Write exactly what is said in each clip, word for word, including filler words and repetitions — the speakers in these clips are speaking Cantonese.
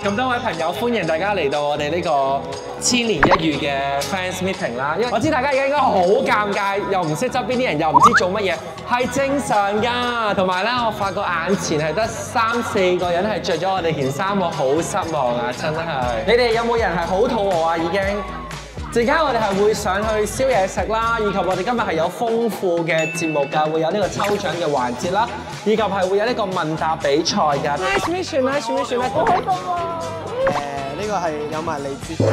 咁多位朋友，歡迎大家嚟到我哋呢個千年一遇嘅 fans meeting 啦。因為我知大家而家應該好尷尬，又唔識側邊啲人，又唔知做乜嘢，係正常㗎。同埋咧，我發覺眼前係得三四個人係着咗我哋件衫，我好失望啊！真係。你哋有冇人係好肚餓啊？已經。陣間我哋係會上去燒嘢食啦，以及我哋今日係有豐富嘅節目㗎，會有呢個抽獎嘅環節啦，以及係會有呢個問答比賽㗎。Nice mission，nice mission，好開心喎！ 誒，呢個係有埋荔枝。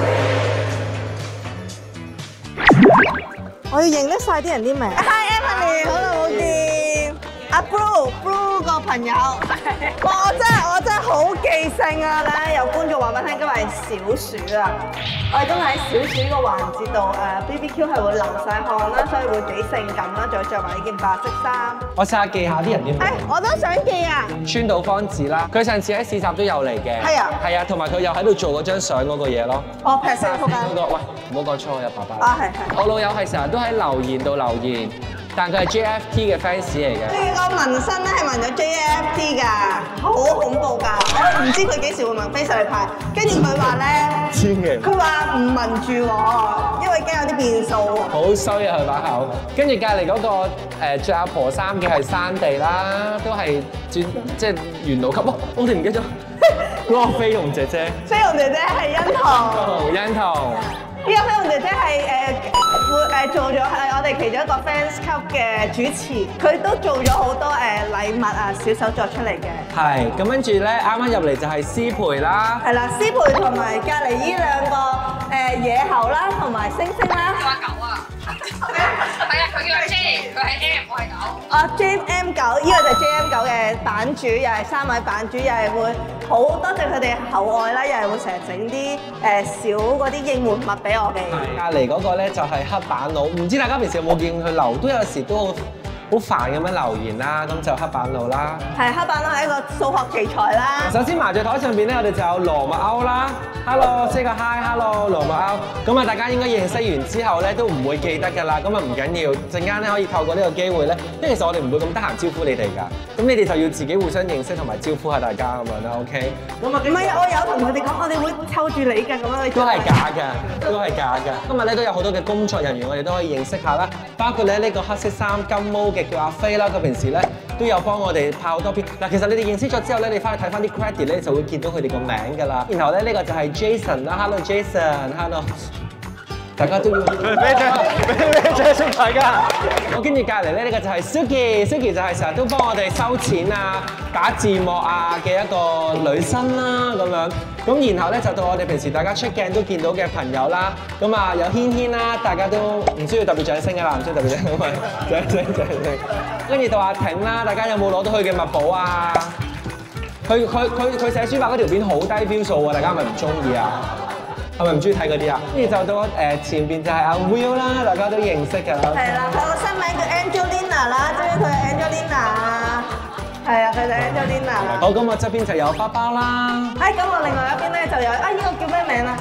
我要認得晒啲人啲名。Hi Emily， 好耐冇見。阿 Blue，Blue 個朋友。哇！我真係我真係好記性啊！咧有觀眾話俾我聽，今日係小暑啊！我哋今日喺小暑個環節度，誒 B B Q 係會流晒汗啦，所以會幾性感啦，仲要着埋呢件白色衫。 我試下記下啲人啲名。 誒，我都想記啊！ 川島芳子啦，佢上次喺市集都有嚟嘅。係啊。係啊，同埋佢又喺度做嗰張相嗰個嘢咯。 哦，劈聲仆街。 嗰個喂，唔好講錯啊，爸爸。 啊，係係。 我老友係成日都喺留言度留言。但佢係 J F T 嘅 fans 嚟嘅。 呢個紋身咧係紋咗 J F T 㗎，好恐怖㗎！我唔知佢幾時會紋飛上嚟派。跟住佢話咧， 千祈。佢話唔紋住喎，因為驚有啲變數。好衰啊！佢把口。跟住隔離嗰個誒著阿婆衫嘅係山地啦，都係轉即係元老級。哇！我哋唔記得咗嗰個菲傭姐姐。 菲傭姐姐係欣彤。 欣彤。 呢個菲傭姐姐係誒會誒做咗係我哋其中一個 fans 級嘅主持，佢都做咗好多誒禮物啊小手作出嚟嘅。係， 咁跟住咧啱啱入嚟就係思培啦。 係啦，思培同埋隔離呢兩個誒野猴啦，同埋星星啦。 叫阿狗啊！係啊，佢叫阿 J， 佢係 M， 我係狗。 啊 J M 九，呢個就係 J M 九嘅版主，又係三位版主，又係會好多謝佢哋厚愛啦，又係會成日整啲誒小嗰啲應援物俾我哋。 隔離嗰個咧就係黑板佬，唔知大家平時有冇見佢留，都有時都好好煩咁樣留言啦，咁就黑板佬啦。 係黑板佬係一個數學奇才啦。 首先麻雀台上邊咧，我哋就有羅密歐啦 ，Hello，say 個 Hi，Hello， 羅密歐。咁啊，大家應該認識完之後咧，都唔會記得㗎啦。咁啊唔緊要，陣間咧可以透過呢個機會咧，因為其實我哋唔會咁得閒招呼你哋㗎。咁你哋就要自己互相認識同埋招呼下大家咁樣啦 ，OK？ 咁啊， 唔係啊，我有同佢哋講，我哋會湊住你㗎咁樣。 都係假㗎，都係假㗎。今日咧都有好多嘅工作人員，我哋都可以認識下啦。包括咧呢個黑色衫金毛嘅叫阿飛啦，佢平時咧都有幫我哋拍好多片。嗱，其實你哋認識咗之後咧，你翻去睇翻啲 credit 咧，就會見到佢哋個名㗎啦。然後咧呢個就係 Jason 啦 ，Hello Jason，Hello。大家都要俾俾俾掌聲大家。我跟住隔離咧，呢個就係 Suki，Suki 就係成日都幫我哋收錢啊、打字幕啊嘅一個女生啦咁樣。咁然後咧就到我哋平時大家出鏡都見到嘅朋友啦。咁啊有軒軒啦，大家都唔需要特別掌聲㗎啦，唔需要特別掌聲，掌聲掌聲。跟住到阿挺啦，大家有冇攞到佢嘅墨寶啊？佢佢佢佢寫書法嗰條片好低標數喎，大家係咪唔中意啊？係咪唔中意睇嗰啲啊？跟住就到誒前邊就係阿 Will 啦，大家都認識㗎。 係啦，佢個新名叫 Angelina 啦，知唔知佢係 Angelina？係啊，佢就 Angelina 啦。 好，咁我側邊就有包包啦。 誒，咁我另外一邊咧就有啊，呢個叫咩名啊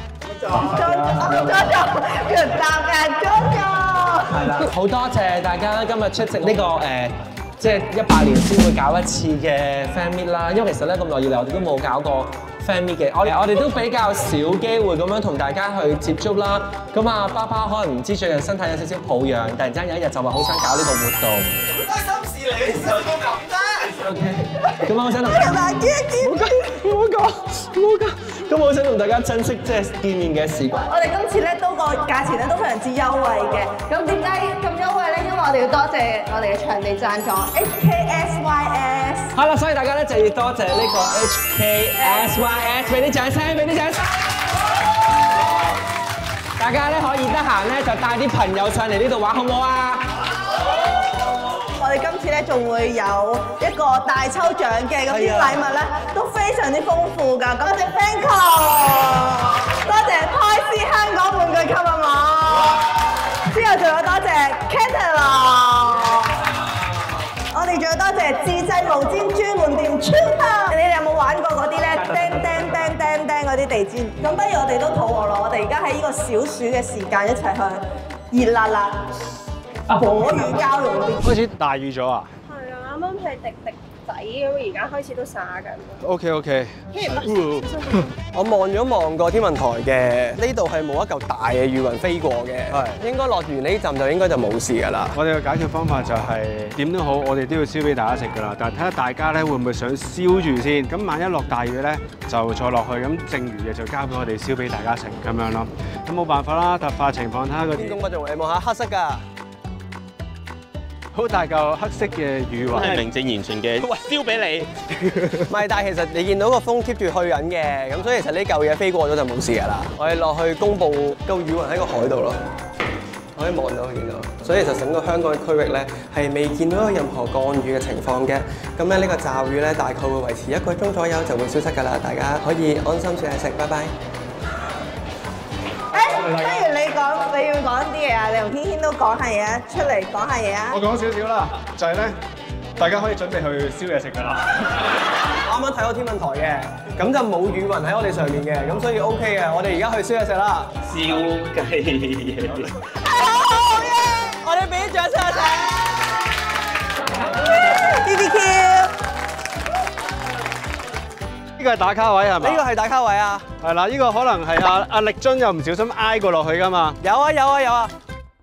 ？JoJo，JoJo，叫答嘅 JoJo。係啦，好多謝大家今日出席呢個誒，即係一百年先會搞一次嘅 fan meet 啦。因為其實咧咁耐以嚟，我哋都冇搞過 fan meet 嘅，我哋我哋都比較少機會咁樣同大家去接觸啦。咁啊，包包可能唔知最近身體有少少抱恙，突然之間有一日就話好想搞呢個活動。開心事嚟，你想到咁啫。OK， 咁我想同大家，唔好講，唔好講，唔好講。咁我想同大家珍惜即係見面嘅時光。我哋今次咧都個價錢咧都非常之優惠嘅。咁點解咁優惠咧？因為我哋要多謝我哋嘅場地贊助 H K S Y S。係啦，所以大家咧就要多謝呢個 H K S Y S， 俾啲掌聲，俾啲掌聲。大家咧可以得閒咧就帶啲朋友上嚟呢度玩，好唔好啊？我哋今次咧仲會有一個大抽獎嘅，咁啲禮物咧都非常之豐富㗎。多謝 Fanco， 多謝開司香港玩具級啊嘛，之後仲有多謝 Catalog， 我哋仲有多謝自製毛巾專門店 Chupa。你哋有冇玩過嗰啲咧釘釘釘釘釘嗰啲地氈？咁不如我哋都肚餓咯，我哋而家喺呢個小暑嘅時間一齊去熱辣辣。火雨交融啲， 開始大雨咗啊！ 係啊，啱啱係滴滴仔咁，而家開始都灑緊。 OK OK。 我望咗望個天文台嘅，呢度係冇一嚿大嘅雨雲飛過嘅， 係應該落完呢陣就應該就冇事㗎啦。 我哋嘅解決方法就係點都好，我哋都要燒俾大家食㗎啦。但係睇下大家咧會唔會想燒住先？咁萬一落大雨咧，就再落去。咁剩餘嘅就交俾我哋燒俾大家食咁樣咯。咁冇辦法啦，突發情況睇下個天公不做，你望下黑色㗎。 好大嚿黑色嘅雨雲， 係名正言順嘅燒俾你。 唔係，但係其實你見到個風 keep 住去緊嘅，咁所以其實呢嚿嘢飛過咗就冇事㗎啦。我哋落去公佈個雨雲喺個海度咯，可以望到見到。所以其實整個香港嘅區域咧係未見到有任何降雨嘅情況嘅。咁咧呢個驟雨咧大概會維持一個鐘左右就會消失㗎啦，大家可以安心煮嘢食，拜拜。 不如你講，你要講啲嘢啊！你同天天都講下嘢啊，出嚟講下嘢啊！ 我講少少啦，就係咧，大家可以準備去燒嘢食㗎啦。 啱啱睇到天文台嘅，咁就冇雨雲喺我哋上面嘅，咁所以 OK 嘅。我哋而家去燒嘢食啦。 燒雞嘢。 係好好嘅， 我哋俾啲掌聲我哋。 B B Q。 呢個係打卡位係咪？ 呢個係打卡位啊！ 係啦，呢個可能係阿阿力津又唔小心挨過落去㗎嘛。 有啊有啊有啊！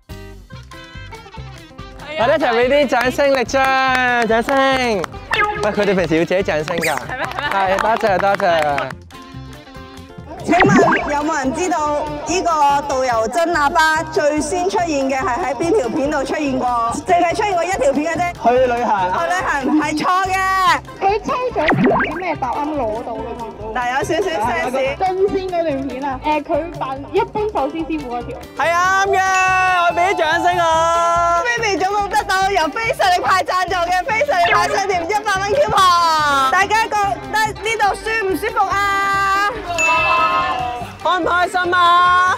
我哋一齊俾啲掌聲力張，掌聲！喂，佢哋平時要自己掌聲㗎。係咩？係，多謝多謝。 請問有冇人知道呢個導遊真喇叭最先出現嘅係喺邊條片度出現過？淨係出現過一條片嘅啫。 去旅行。 去旅行係錯嘅。 佢抽獎唔知咩答啱攞到㗎嘛？ 但係有少少 sense。 新鮮嗰段片啊，誒佢扮一般壽司師傅嗰條。 係啱嘅，我俾啲掌聲我。 Baby 總共得到由非實力派贊助嘅非實力派商店一百蚊 coupon。大家覺得呢度舒唔舒服啊？ 開唔開心啊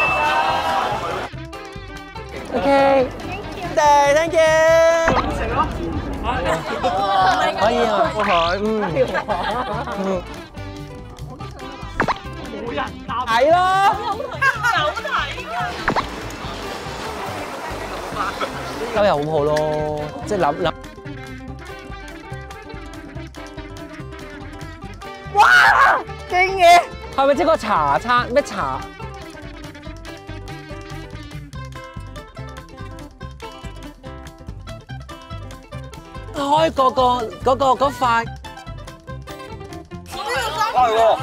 ？OK，多謝 ，thank you。食咯，可以啊，好台，嗯，嗯，冇人答，係咯，有睇㗎，咁又好好咯，即係諗諗。 哇！勁嘢！ 係咪即係個茶餐咩茶？開個個嗰個嗰塊。係喎。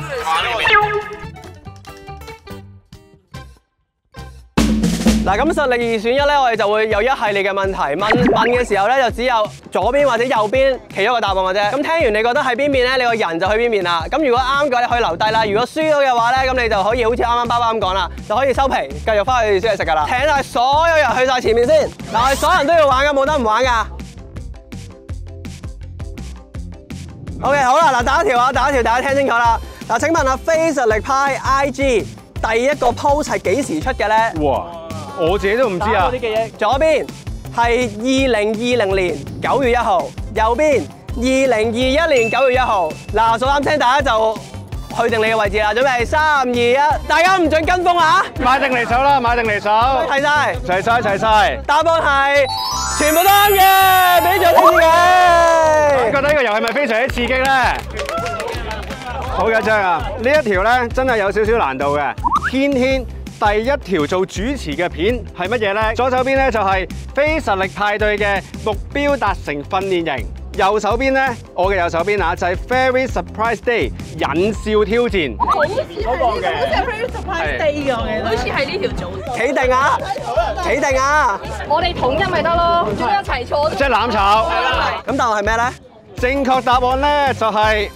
嗱，咁實力二選一咧，我哋就會有一系列嘅問題問問嘅時候咧，就只有左邊或者右邊其中一個答案嘅啫。咁聽完你覺得喺邊邊咧，你個人就去邊邊啦。咁如果啱嘅話，你可以留低啦。如果輸咗嘅話咧，咁你就可以好似啱啱包包咁講啦，就可以收皮，繼續翻去燒嘢食㗎啦。請晒所有人去晒前面先。嗱，我哋所有人都要玩㗎，冇得唔玩㗎。OK， 好啦，嗱，第一條啊，第一條大家聽清楚啦。嗱，請問下非實力派 I G 第一個 post 係幾時出嘅咧？ 哇！我自己都唔知啊！ 左邊係二零二零年九月一號，右邊二零二一年九月一號。嗱，數啱聽，大家就去定你嘅位置啦。準備三二一，大家唔准跟風啊！ 買定離手啦，買定離手。 齊晒， 齊晒，齊晒。 答案係全部都啱嘅，俾咗啲嘅。 覺得呢個遊戲咪非常之刺激咧？好緊張啊！呢一條咧真係有少少難度嘅，天天。第一條做主持嘅片係乜嘢咧？左手邊咧就係非實力派對嘅目標達成訓練營，右手邊咧我嘅右手邊啊就係 Very Surprise Day 引笑挑戰。 好似係好似係 Very Surprise Day 嘅，我記得。好似係呢條組。 企定啊！企定啊！ 我哋統一咪得咯，做咩一齊錯？ 即係攬炒。 咁答案係咩咧？ 正確答案咧就係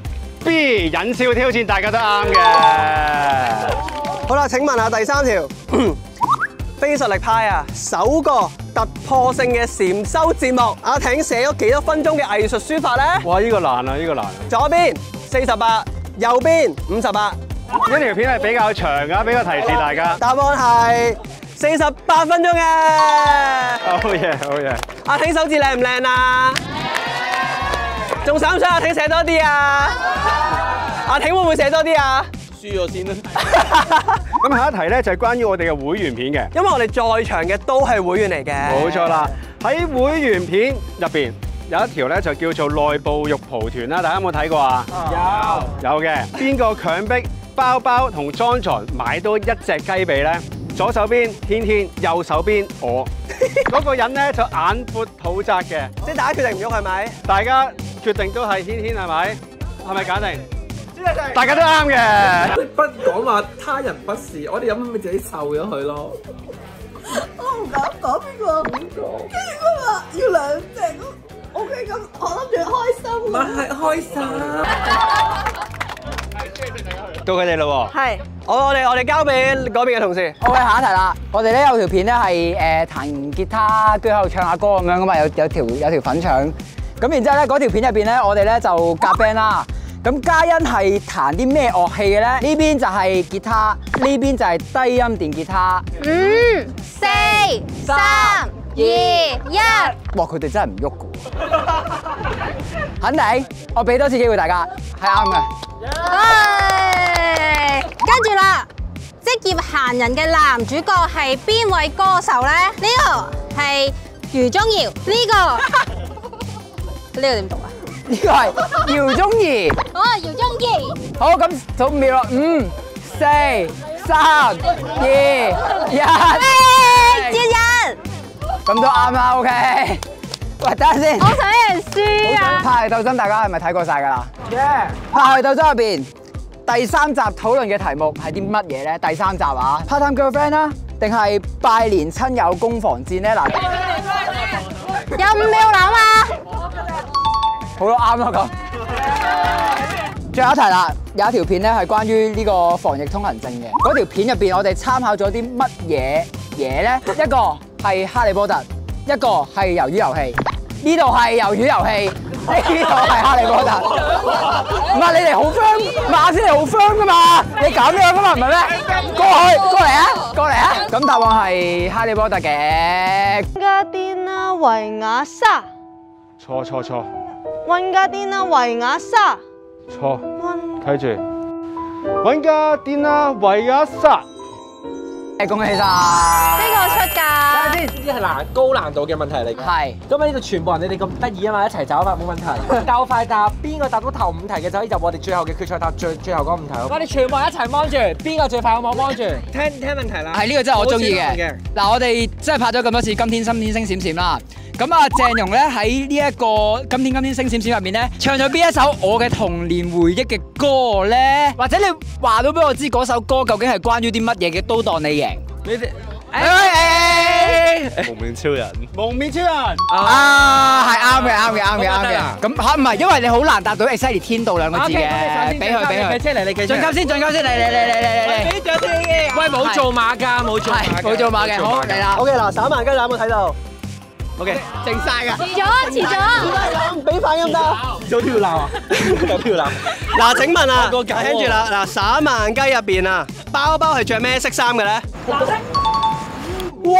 B 引笑挑戰，大家都啱嘅。 好啦，請問下第三條，非實力派啊，首個突破性嘅禪修節目，阿挺寫咗幾多分鐘嘅藝術書法咧？ 哇！呢個難啊，呢個難。 左邊四十八，右邊五十八。 呢條片係比較長㗎，俾個提示大家。 答案係四十八分鐘嘅。 好嘢，好嘢。 阿挺手字靚唔靚啊？仲想唔想阿挺寫多啲啊？阿挺會唔會寫多啲啊？ 輸咗先啦。 咁下一題咧就係關於我哋嘅會員片嘅， 因為我哋在場嘅都係會員嚟嘅。 冇錯啦。喺會員片入邊有一條咧就叫做內部肉蒲團啦，大家有冇睇過啊？有有嘅。邊個強迫包包同 John John 買多一隻雞髀咧？左手邊天天，右手邊我。嗰個人咧就眼闊肚窄嘅， 即係大家決定唔喐係咪？ 大家決定都係天天係咪？係咪揀定？大家都啱嘅。 不講話他人不是，我哋有咪自己受咗佢咯。 我唔敢講邊個，跟住佢話要兩隻咁 ，OK 咁，我諗住開心。 咪係開心。 到佢哋咯喎。 係，我我哋我哋交俾嗰邊嘅同事。 OK，下一題啦。我哋咧有條片咧係誒彈吉他，跟住喺度唱下歌咁樣噶嘛，有有條有條粉腸。咁然之後咧嗰條片入邊咧，我哋咧就夾 band 啦。咁嘉欣係彈啲咩樂器嘅咧？呢邊就係吉他，呢邊就係低音電吉他。 五、四、三、二、一。 哇！佢哋真係唔喐噶，肯定。我俾多次機會大家，係啱嘅。 跟住啦，職業閒人嘅男主角係邊位歌手咧？呢個係余宗遙，呢個呢個點讀啊？ 呢個係姚宗儀。 哦，姚宗儀。 好，咁數五秒啦，五、四、三、二、一。 接人。 咁都啱啦 ，OK。喂，等陣先。 我想有人輸啊！ 拍戲鬥爭，大家係咪睇過晒㗎啦？拍戲鬥爭入邊第三集討論嘅題目係啲乜嘢咧？第三集啊 ，part time girlfriend 啦，定係拜年親友攻防戰咧？嗱， 有五秒諗啊！ 好咯，啱啦咁。最後一題啦，有一條片咧係關於呢個防疫通行證嘅。嗰條片入邊，我哋參考咗啲乜嘢嘢咧？一個係哈利波特，一個係魷魚遊戲。呢度係魷魚遊戲，呢度係哈利波特。唔係你哋好 friend，馬先嚟好 friend 噶嘛？你咁樣噶嘛，唔係咩？過去，過嚟啊，過嚟啊！咁答案係哈利波特嘅。 加甸拉維亞沙， 錯錯錯溫加甸拉維亞沙， 錯，睇住。溫家甸啦維亞薩。 誒，恭喜晒！ 呢個出㗎。 先，呢啲係難高難度嘅問題嚟嘅。 係。 咁啊，呢度全部人你哋咁得意啊嘛，一齊走法冇問題。夠快答，邊個答到頭五題嘅就可以入我哋最後嘅決賽答最最後嗰五題。我哋全部人一齊望住，邊個最快有冇望住？聽聽問題啦。 係呢個真係我中意嘅。嗱，我哋真係拍咗咁多次《今天心天星閃閃》啦。咁啊，鄭融咧喺呢一個《今天今天星閃閃》入面咧，唱咗邊一首我嘅童年回憶嘅歌咧？或者你話到俾我知嗰首歌究竟係關於啲乜嘢嘅，都當你贏。 你哋蒙面超人， 蒙面超人啊，係啱嘅，啱嘅，啱嘅，啱嘅。咁嚇唔係，因為你好難答到 exactly 天道兩個字嘅，俾佢，俾佢。 即係嚟，你繼續。 進級先，進級先，嚟嚟嚟嚟嚟嚟。 俾咗先。喂，冇做馬㗎，冇做馬。 冇做馬嘅，好嚟啦。 OK 嗱，散萬雞有冇睇到 ？OK， 靜曬㗎。 遲咗，遲咗。 唔俾反應得。有條鬧啊！有條鬧。嗱，請問啊，聽住啦，嗱，散萬雞入邊啊，包包係着咩色衫嘅咧？藍色。哇！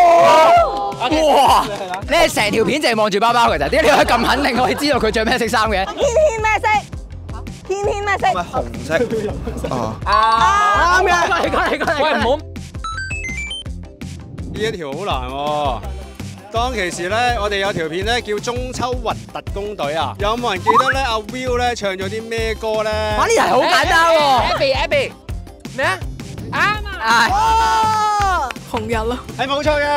哇！你係成條片淨係望住包包嘅咋？點解你可以咁肯定可以知道佢着咩色衫嘅？ 天天咩色？天天咩色？ 咪紅色。哦。啊！啱嘅。嚟嚟嚟！喂，唔好。 呢一條好難喎。當其時咧，我哋有條片咧叫《中秋核突工隊》啊，有冇人記得咧？阿 Will 咧唱咗啲咩歌咧？ 哇！呢題好簡單喎。 Abby，Abby，咩啊？啱啊！ 哦，紅日咯。 係冇錯嘅。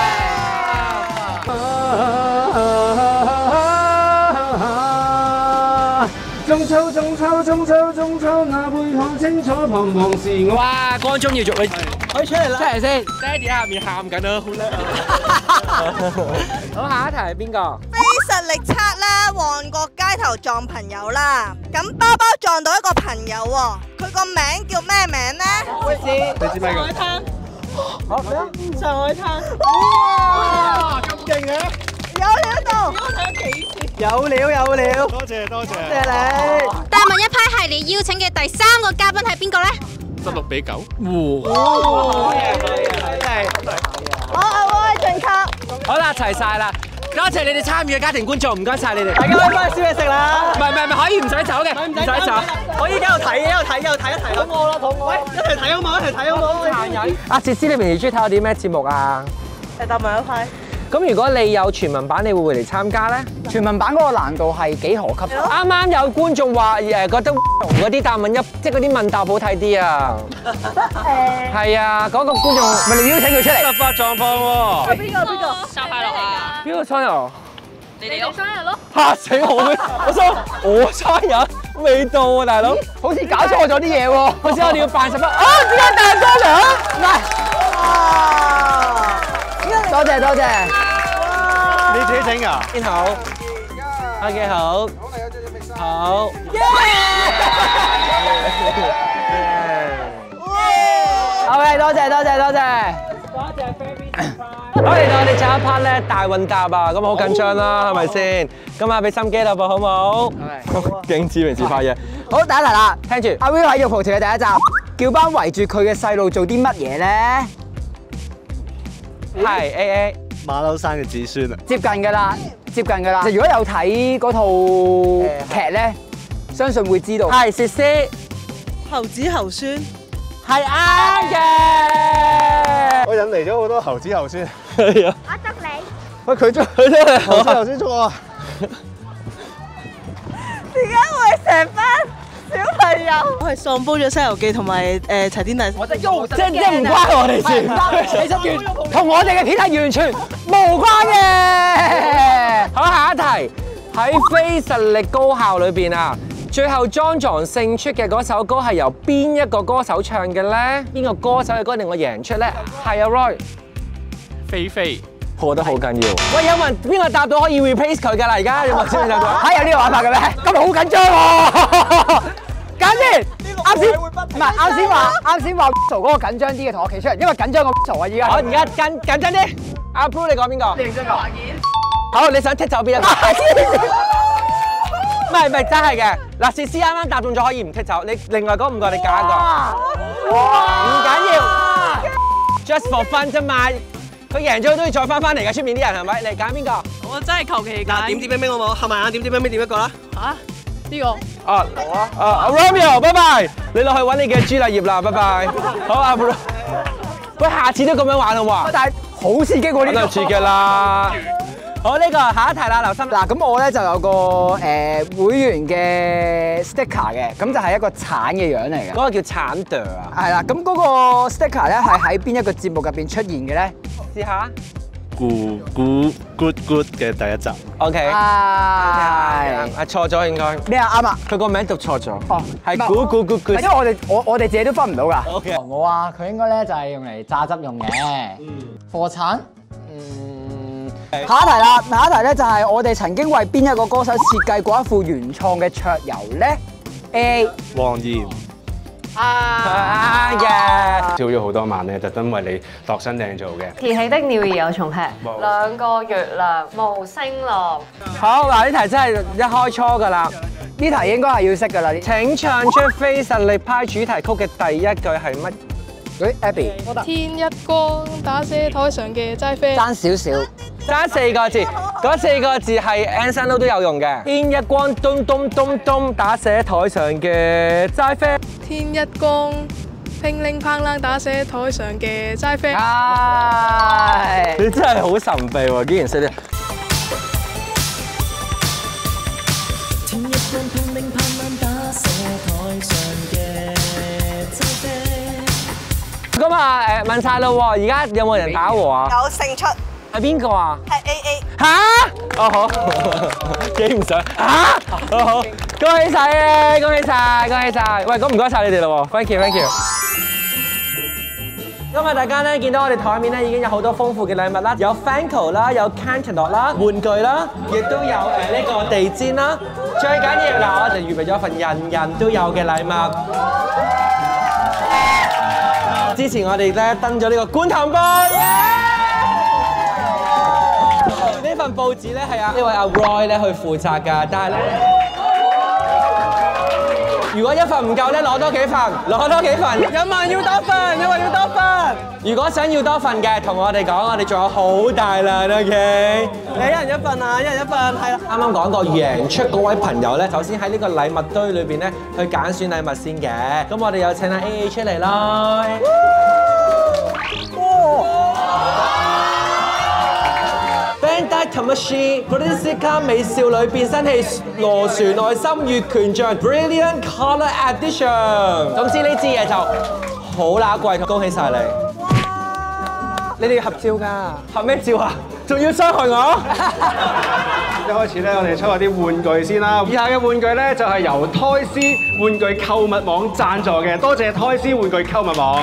中秋中秋中秋中秋，那背看清楚彷徨是我。 哇！光宗耀祖，你可以出嚟啦！ 出嚟先。 爹哋喺下面喊緊啊，好叻啊！好，下一題係邊個？ 非實力測啦，旺角街頭撞朋友啦。咁包包撞到一個朋友喎，佢個名叫咩名咧？ 我知。 你知咩嘅？ 好咩啊？上海灘。 哇！咁勁嘅！ 有料到。 有料有料。 多謝多謝。 多謝你。 大文一派系列邀請嘅第三個嘉賓係邊個咧？ 十六比九。 好嘢好嘢我係我係晉級。 好啦，齊晒啦！多謝你哋參與嘅家庭觀眾，唔該晒你哋。大家可以翻去燒嘢食啦。唔係唔係唔係，可以唔使走嘅，唔使走。我依家喺度睇，喺度睇，喺度睇一睇。肚餓啦，肚餓。喂，一齊睇好冇？一齊睇好冇？殘忍。阿哲思，你平時中意睇我啲咩節目啊？ 誒，大文一派。 咁如果你有全文版，你會唔會嚟參加咧？ 全文版嗰個難度係幾何級？ 啱啱有觀眾話誒覺得嗰啲答問一，即係嗰啲問答好睇啲啊！係啊，嗰個觀眾咪你邀請佢出嚟。 突發狀況喎！ 邊個邊個？ 生快樂啊！ 邊個生日？ 你哋生日咯！ 嚇死我咩？我生我生日未到啊，大佬！ 好似搞錯咗啲嘢喎。 好似我哋要扮十一啊！點解大哥嚟啊？ 唔係，多謝多謝。 你自己整㗎？ 邊好？OK 好。好。 OK， 多謝多謝多謝。 好嚟到我哋最後一 part 咧，大問答啊！咁好緊張啦，係咪先？今晚俾心機啦噃，好唔好？勁知平時拍嘢。 好，第一題啦， 聽住。 阿 Will 喺玉蒲團嘅第一集，叫班圍住佢嘅細路做啲乜嘢咧？ 係 A A 馬騮山嘅子孫啊！ 接近㗎啦，接近㗎啦。如果有睇嗰套劇咧，相信會知道。 係薛詩， 猴子猴孫。 係啱嘅。 我引嚟咗好多猴子猴孫。 係啊。 我捉你。 喂，佢捉佢捉你，猴子猴孫捉我。 點解會成班小朋友？ 我係喪煲咗《西遊記》同埋誒齊天大聖。我真係即即唔關我哋事，其實完同我哋嘅片係完全無關嘅。好，下一題喺非實力高校裏邊啊，最後莊莊勝出嘅嗰首歌係由邊一個歌手唱嘅咧？邊個歌手嘅歌令我贏出咧？係啊 Roy， 菲菲， 我覺得好緊要。喂，有冇人邊個答到可以 replace 佢㗎啦？而家有冇先答到？ 嚇有呢個玩法嘅咩？今日好緊張喎！簡先，啱先唔係啱先話啱先話嗰個緊張啲嘅同我企出嚟，因為緊張個啊而家。 好，而家緊緊張啲。阿 Blue 你講邊個？ 認真講。 好，你想剔走邊一個？唔係唔係真係嘅。嗱，薛詩啱啱答中咗可以唔剔走，你另外嗰五個你揀一個。唔緊要 ，just for fun 啫嘛。佢贏咗都要再翻翻嚟嘅，出面啲人係咪？你揀邊個？ 我真係求其揀。點點冰冰好冇？合埋眼點點冰冰點一個啦。 嚇？呢個？ 啊啊啊 Romeo， 拜拜，你落去揾你嘅朱麗葉啦，拜拜。好啊 Bro， 喂，下次都咁樣玩好嘛？ 但係好刺激喎呢個。 都刺激啦。好，呢個下一題啦，留心。 嗱，咁我咧就有個誒會員嘅 sticker 嘅，咁就係一個橙嘅樣嚟嘅。 嗰個叫橙哚啊。 係啦，咁嗰個 sticker 咧係喺邊一個節目入邊出現嘅咧？ 試下。 咕咕 good good 嘅第一集。 OK。 係。 係錯咗應該。 咩啊？啱啊。 佢個名讀錯咗。 哦。 係 good good good good。 因為我哋我我哋自己都分唔到㗎。 OK。 我啊，佢應該咧就係用嚟榨汁用嘅。嗯。貨產。嗯。 下一題啦，下一題咧就係我哋曾經為邊一個歌手設計過一副原創嘅桌遊咧 ？A 黃妍啊嘅， 燒咗好多晚咧，特登為你度身訂做嘅。 填氣的鳥兒有蟲吃，兩個月亮無星落。 好嗱，呢題真係一開初㗎啦， 呢題應該係要識㗎啦。 請唱出《非實力派》主題曲嘅第一句係乜？ 誒 Abby， 天一光打瀉台上嘅齋啡， 爭少少。 爭四個字，嗰四個字係 Anson Lo 都有用嘅。天一光咚咚咚咚打瀉台上嘅齋啡。 天一光乒鈴乓啷打瀉台上嘅齋啡。 係。 你真係好神秘喎，竟然識啲。天一光乒鈴乓啷打瀉台上嘅齋啡。咁啊誒問曬啦喎，而家有冇人打和啊？ 有勝出。 係邊個啊？ 係 A A。 嚇！哦好，幾唔想嚇！哦好，恭喜晒嘅，恭喜晒，恭喜晒！喂，咁唔該晒你哋咯喎 ，thank you，thank you。今日大家咧見到我哋台面咧已經有好多豐富嘅禮物啦，有 Fancl 啦，有 Cantaloupes 啦，玩具啦，亦都有誒呢個地氈啦。最緊要嗱，我哋預備咗份人人都有嘅禮物。之前我哋咧登咗呢個觀塘報。呢份報紙咧係啊呢位阿 Roy 咧去負責㗎，但係咧如果一份唔夠咧，攞多幾份，攞多幾份，有冇人要多份？有冇人要多份？如果想要多份嘅，同我哋講，我哋仲有好大量 ，OK？你一人一份啊，一人一份，係啦。啱啱講過贏出嗰位朋友咧，首先喺呢個禮物堆裏邊咧去揀選禮物先嘅。咁我哋有請阿 A A 出嚟啦。 Mecha Machine、Physica 美少女變身器、螺旋愛心月權杖 Brilliant Color Edition。總之呢支嘢就好乸貴，恭喜晒你！你哋要合照㗎，合咩照啊？仲要傷害我？ 一開始咧，我哋抽下啲玩具先啦。以下嘅玩具咧就係由胎絲玩具購物網贊助嘅，多謝胎絲玩具購物網。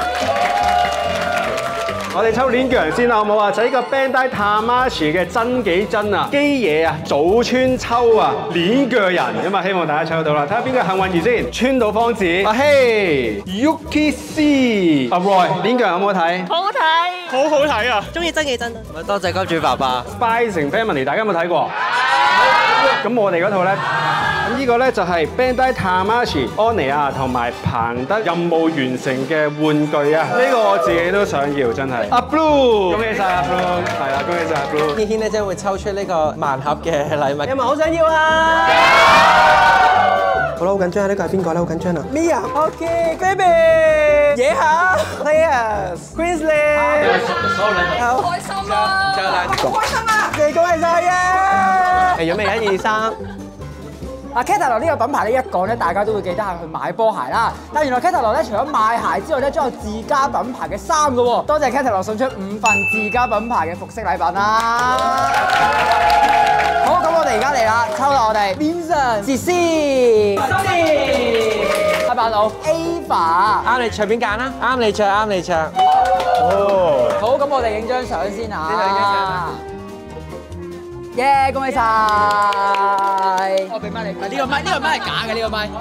我哋抽鏈鋸人先啦，好唔好啊？就呢個 Bandai Tamagotchi 嘅真幾真啊，機嘢啊，早川秋啊，鏈鋸人咁啊，希望大家抽到啦。睇下邊個幸運兒先，川島芳子、阿希、Yuki C、阿 Roy， 鏈鋸人好唔好睇？ 好好睇， 好好睇啊！ 中意真幾真啊！ 多謝金主爸爸。 Spicing Family， 大家有冇睇過？咁我哋嗰套咧，咁呢個咧就係 Bandai Tamagotchi 安妮亞同埋彭德任務完成嘅玩具啊！呢個我自己都想要，真係。阿 Blue， 恭喜晒阿 Blue， 係啦，恭喜晒阿 Blue。 軒軒咧將會抽出呢個盲盒嘅禮物，有冇好想要啊？好啦，好緊張啊！呢個係邊個咧？好緊張啊 ！Mia，OK，Baby， 野下 ，Players，Queensland， 好開心啊！ 就兩個，開心啊！你恭喜晒啊！嚟咗未？一二三。 啊 Catalog 呢個品牌咧，一講咧，大家都會記得係去買波鞋啦。但原來 Catalog 咧，除咗賣鞋之外咧，仲有自家品牌嘅衫嘅喎。多謝 Catalog 送出五份自家品牌嘅服飾禮品啦。好，咁我哋而家嚟啦，抽到我哋 Vincent、C C、Sunny、黑板佬 Ava， 啱你隨便揀啦，啱你着，啱你着。 哦。 好，咁我哋影張相先啊。 呢度影張相。 耶！恭喜晒！我俾翻你。呢個咪，呢個咪係假嘅，呢個咪。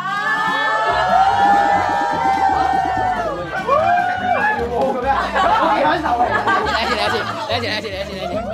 好享受啊！嚟一次，嚟一次，嚟一次，嚟一次，嚟一次，嚟一次。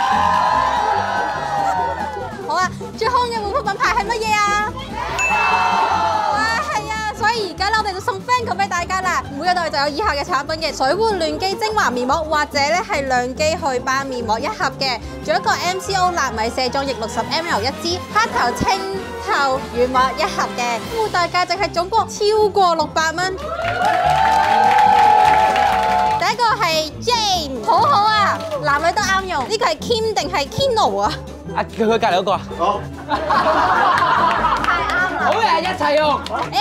好啊，最康嘅護膚品牌係乜嘢啊？哇，係啊！所以而家咧，我哋就送 friend 俾大家啦。每個袋就有以下嘅產品嘅：水煥嫩肌精華面膜，或者咧係亮肌祛斑面膜一盒嘅，仲有一個 M C O 納米卸妝液六十 M L 一支，黑頭清透乳膜一盒嘅，附帶價值係總共超過六百蚊。第一個係 Jane， 好好啊，男女都啱用。呢個係 Kim 定係 Kino 啊？ 啊，佢佢隔離嗰個啊。好。 太啱啦！ 好嘢，一齊用。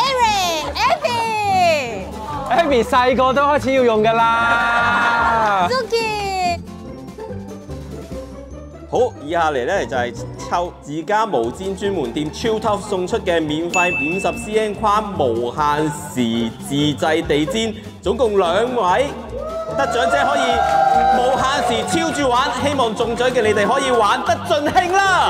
Aaron、Abby。Abby 細個都開始要用㗎啦。 Suki。 好，以下嚟咧就係抽自家毛氈專門店超 Tough 送出嘅免費五十 C M 框無限時自製地氈，總共兩位得獎者可以無限時超住玩，希望中獎嘅你哋可以玩得盡興啦！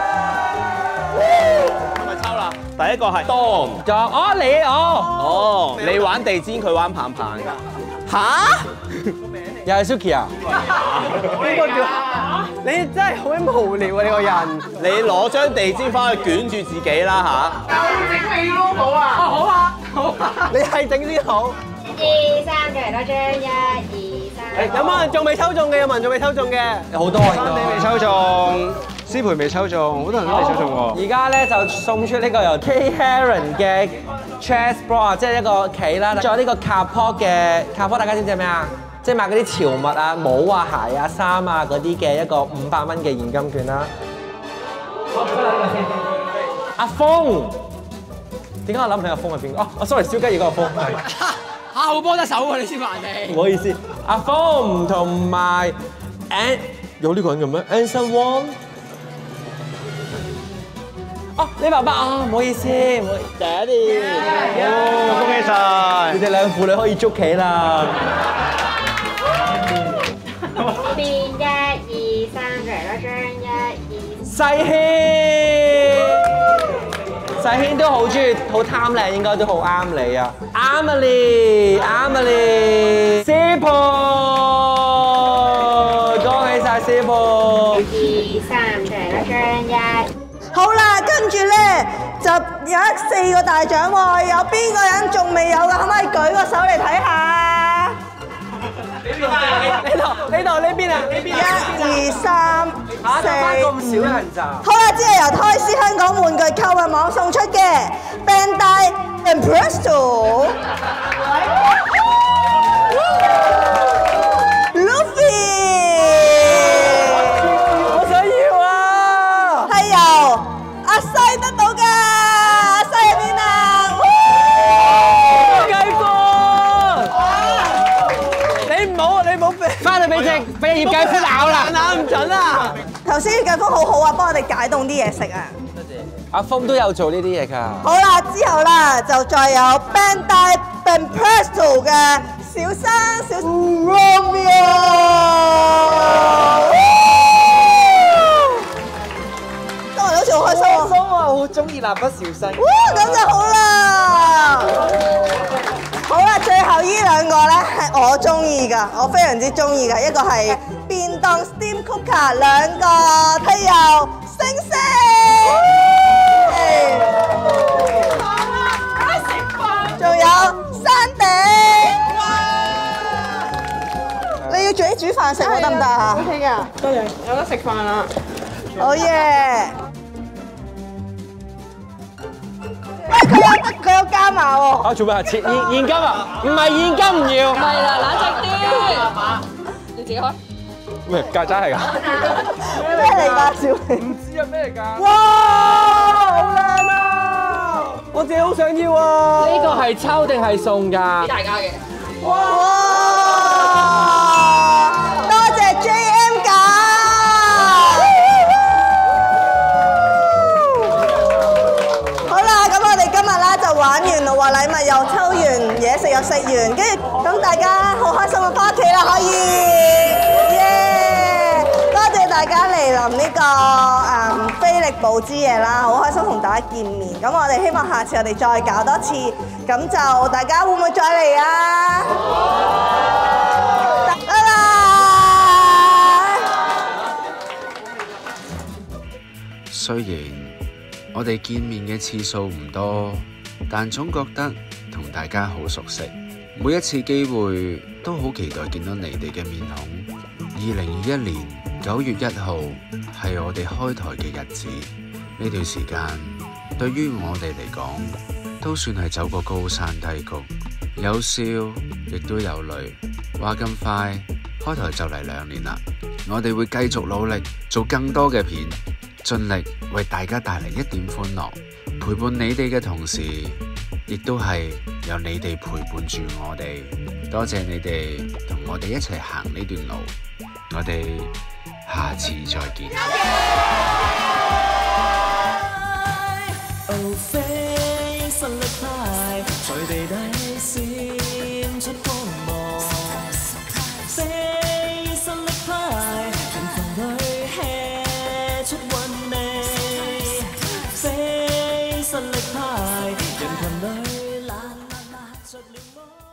係咪抽啦？第一個係 Dom， 哦你哦， 哦你玩地氈，佢玩棒棒㗎，嚇？ 又係 Suki 啊？ 邊個叫？ 你真係好無聊啊！你個人， 你攞張地氈翻去捲住自己啦嚇！ 整你 logo 啊！ 哦好啊，好啊，你係整先好。 二三嘅多張，一二三。 有冇人仲未抽中嘅？有冇人仲未抽中嘅？有好多啊！ 你未抽中，思培未抽中，好多人都未抽中喎。 而家咧就送出呢個由 K Heron 嘅 chest bra， 即係一個企啦，仲有呢個 Kapok 嘅 Kapok， 大家知唔知係咩啊？即係買嗰啲潮物啊、帽啊、鞋啊、衫啊嗰啲嘅一個五百蚊嘅現金券啦。阿峰，點解我諗起阿峰係邊個？哦，sorry， 小雞兒嗰個峰係。 嚇好幫得手喎，你先話你。 唔好意思，阿峰同埋 An 有呢個人嘅咩 ？Anson Wong。哦，你爸爸啊，唔好意思，唔好意思 ，Daddy。 哦，恭喜晒！ 你哋兩父女可以捉棋啦。 變一二三嘅多張，一二。 細軒，細軒都好中意，好貪靚，應該都好啱你啊 ！Emily，Emily， 師傅，恭喜晒師傅！ 二三嘅多張，一。 好啦，跟住咧就有四個大獎喎，有邊個人仲未有嘅，可唔可以舉個手嚟睇下？ 呢度，呢度，呢邊啊？呢邊一二三四咁少人咋？ 好啦，即係由胎絲香港玩具購物網送出嘅 Bandai Impresto Luffy。 俾葉繼歡咬啦， 打唔準啊！ 頭先葉繼歡好好啊，幫我哋解凍啲嘢食啊！ 阿峰都有做呢啲嘢㗎。 好啦，之後啦就再有 Bandai Ben Presto 嘅小生小 Romeo。今日好似好開心啊！ 開心啊！我好中意蠟筆小新。 哇，咁就好啦。好啦，最後呢兩個咧係我中意㗎，我非常之中意㗎。一個係便當 Steam Cooker， 兩個睇油星星。仲有山頂。你要自己煮飯食喎，得唔得啊 ？O K 㗎，得嚟，有得食飯啦。 好嘢！喂，佢有佢有加碼喎。 啊，做咩啊？切現現金啊？唔係現金唔要。 唔係啦，冷靜啲。你自己開。 咩曱甴係㗎？ 咩嚟㗎？小明唔知啊，咩嚟㗎？ 哇，好靚啊！我自己好想要啊！ 呢個係抽定係送㗎？ 俾大家嘅。 哇！多謝 J M 㗎。好啦，咁我哋今日咧就玩完啦，話禮物又抽完，嘢食又食完，跟住咁大家好開心咁翻屋企啦，可以。大家嚟臨呢個誒菲力寶之夜啦，好開心同大家見面。咁我哋希望下次我哋再搞多次，咁就大家會唔會再嚟啊？拜拜。 雖然我哋見面嘅次數唔多，但總覺得同大家好熟悉。每一次機會都好期待見到你哋嘅面孔。二零二一年九月一號係我哋開台嘅日子，呢段時間對於我哋嚟講都算係走過高山低谷，有笑亦都有淚。話咁快開台就嚟兩年啦，我哋會繼續努力做更多嘅片，盡力為大家帶嚟一點歡樂，陪伴你哋嘅同時，亦都係有你哋陪伴住我哋。多謝你哋同我哋一齊行呢段路，我哋下次再見。 哦，飛實力派，在地底閃出光芒。飛實力派，人群裏吃出韻味。飛實力派，人群裏啦啦啦着了魔。